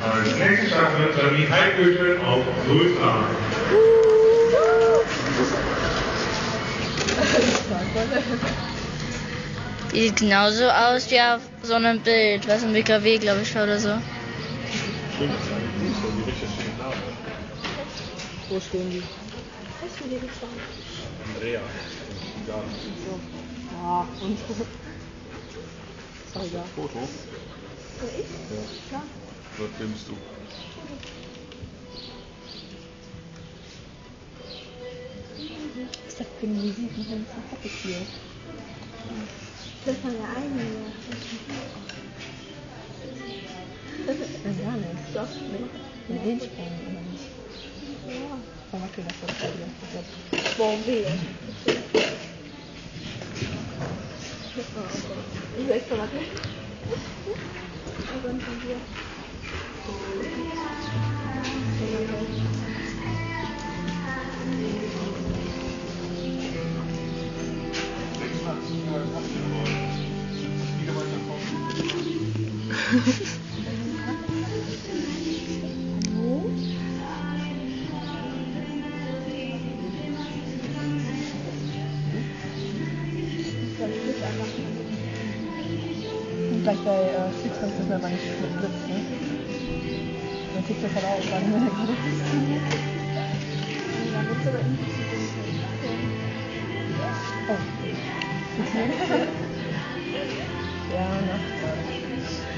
Als nächste Starterin Janine Heidgötel auf Sultan. Die sieht genauso aus wie auf so einem Bild, was im WKW, glaube ich, war oder so. Stimmt, das ist die richtig schöne Name. Wo stehen die? Hast du die gefahren? Andrea. Ja. So. Ja, und. Sorry, ja. Foto? Ja, ich? Ja. Ja. Was filmst du? Was ist das für eine Musik? Ich bin so happy hier. Das war der eine. Gar nicht. Doch, ne? Den Hirnsprung oder nicht? Ja. Oh, okay, das ist das. Boah, weh. Oh, okay. Ich weiß schon, warte. Also, dann von dir. Gleich bei TikTok ist aber nicht sitzen. Bei TikTok hat auch gar nicht mehr gerade. Ja, willst du aber irgendwie Oh. Ja, nachts.